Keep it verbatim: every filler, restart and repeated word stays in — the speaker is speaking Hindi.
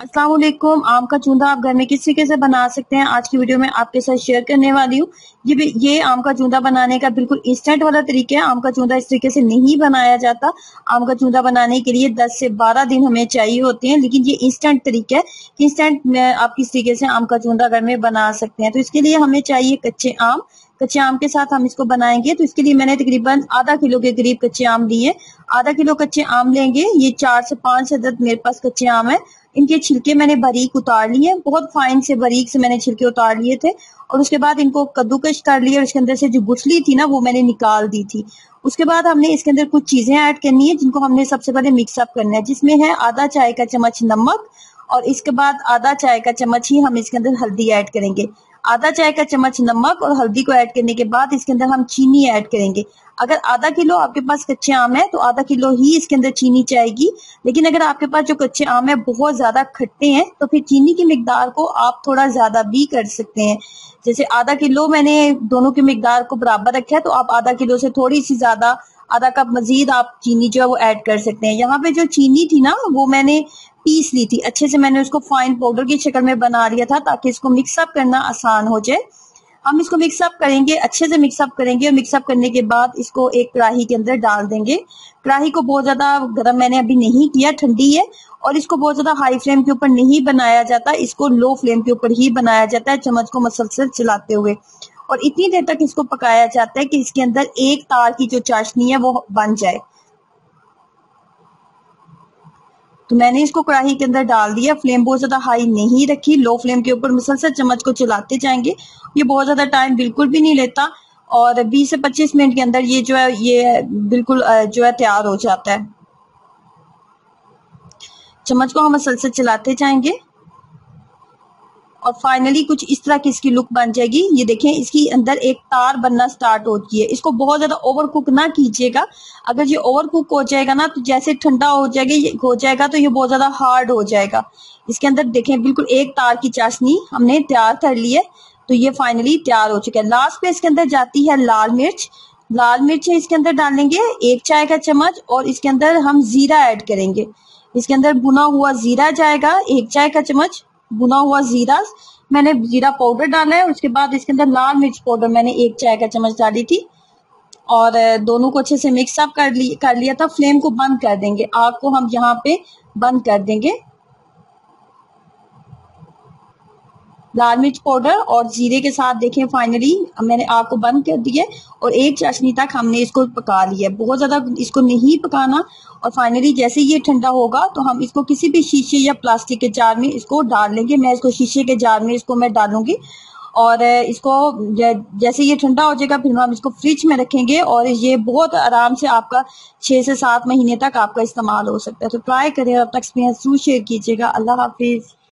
अस्सलाम वालेकुम। आम का चूंदा आप घर में किस तरीके से बना सकते हैं, आज की वीडियो में आपके साथ शेयर करने वाली हूँ। ये भी ये आम का चूंदा बनाने का बिल्कुल इंस्टेंट वाला तरीका है। आम का चूंदा इस तरीके से नहीं बनाया जाता। आम का चूंदा बनाने के लिए दस से बारह दिन हमें चाहिए होते हैं, लेकिन ये इंस्टेंट तरीका है कि इंस्टेंट में आप किस तरीके से आम का चूंदा घर में बना सकते हैं। तो इसके लिए हमें चाहिए कच्चे आम। कच्चे आम के साथ हम इसको बनाएंगे, तो इसके लिए मैंने तकरीबन आधा किलो के करीब कच्चे आम लिए। आधा किलो कच्चे आम लेंगे। ये चार से पांच अदद मेरे पास कच्चे आम है। इनके छिलके मैंने बारीक उतार लिए, बहुत फाइन से बारीक से मैंने छिलके उतार लिए थे। और उसके बाद इनको कद्दूकश कर लिया और इसके अंदर से जो गुठली थी ना वो मैंने निकाल दी थी। उसके बाद हमने इसके अंदर कुछ चीजें ऐड करनी है जिनको हमने सबसे पहले मिक्सअप करना है, जिसमें है आधा चाय का चम्मच नमक और इसके बाद आधा चाय का चम्मच ही हम इसके अंदर हल्दी ऐड करेंगे। आधा चाय का चम्मच नमक और हल्दी को ऐड करने के बाद इसके अंदर हम चीनी ऐड करेंगे। अगर आधा किलो आपके पास कच्चे आम है तो आधा किलो ही इसके अंदर चीनी चाहिए, लेकिन अगर आपके पास जो कच्चे आम है बहुत ज्यादा खट्टे हैं तो फिर चीनी की मिकदार को आप थोड़ा ज्यादा भी कर सकते हैं। जैसे आधा किलो मैंने दोनों की मिकदार को बराबर रखा है, तो आप आधा किलो से थोड़ी सी ज्यादा आधा कप मजीद आप चीनी जो है वो ऐड कर सकते हैं। यहाँ पे जो चीनी थी ना वो मैंने पीस ली थी अच्छे से, मैंने उसको फाइन पाउडर की शक्ल में बना लिया था ताकि इसको मिक्सअप करना आसान हो जाए। हम इसको मिक्सअप करेंगे, अच्छे से मिक्सअप करेंगे और मिक्सअप करने के बाद इसको एक कढ़ाई के अंदर डाल देंगे। कढ़ाई को बहुत ज्यादा गर्म मैंने अभी नहीं किया, ठंडी है। और इसको बहुत ज्यादा हाई फ्लेम के ऊपर नहीं बनाया जाता, इसको लो फ्लेम के ऊपर ही बनाया जाता है, चम्मच को मसलसल चलाते हुए। और इतनी देर तक इसको पकाया जाता है कि इसके अंदर एक तार की जो चाशनी है वो बन जाए। तो मैंने इसको कढ़ाई के अंदर डाल दिया। फ्लेम बहुत ज्यादा हाई नहीं रखी, लो फ्लेम के ऊपर मुसलसल चम्मच को चलाते जाएंगे। ये बहुत ज्यादा टाइम बिल्कुल भी नहीं लेता और बीस से पच्चीस मिनट के अंदर ये जो है ये बिल्कुल जो है तैयार हो जाता है। चम्मच को हम मुसलसल चलाते जाएंगे और फाइनली कुछ इस तरह की इसकी लुक बन जाएगी। ये देखें, इसकी अंदर एक तार बनना स्टार्ट होती है। इसको बहुत ज्यादा ओवर कुक ना कीजिएगा। अगर ये ओवर कुक हो जाएगा ना तो जैसे ठंडा हो जाएगा ये हो जाएगा तो ये बहुत ज्यादा हार्ड हो जाएगा। इसके अंदर देखें बिल्कुल एक तार की चाशनी हमने तैयार कर ली है। तो ये फाइनली तैयार हो चुका है। लास्ट पे इसके अंदर जाती है लाल मिर्च। लाल मिर्च है इसके अंदर डालेंगे एक चाय का चम्मच और इसके अंदर हम जीरा ऐड करेंगे। इसके अंदर भुना हुआ जीरा जाएगा एक चाय का चम्मच। भुना हुआ जीरा मैंने जीरा पाउडर डाला है। उसके बाद इसके अंदर लाल मिर्च पाउडर मैंने एक चाय का चम्मच डाली थी और दोनों को अच्छे से मिक्सअप कर लिया कर लिया था। फ्लेम को बंद कर देंगे, आग को हम यहाँ पे बंद कर देंगे। लाल मिर्च पाउडर और जीरे के साथ देखें फाइनली मैंने आग को बंद कर दिया और एक चाशनी तक हमने इसको पका लिया। बहुत ज्यादा इसको नहीं पकाना। और फाइनली जैसे ये ठंडा होगा तो हम इसको किसी भी शीशे या प्लास्टिक के जार में इसको डाल लेंगे। मैं इसको शीशे के जार में इसको मैं डालूंगी और इसको जैसे ये ठंडा हो जाएगा फिर हम इसको फ्रिज में रखेंगे और ये बहुत आराम से आपका छह से सात महीने तक आपका इस्तेमाल हो सकता है। तो ट्राई करें, अब तक एक्सपीरियंस जरूर शेयर कीजिएगा। अल्लाह हाफिज।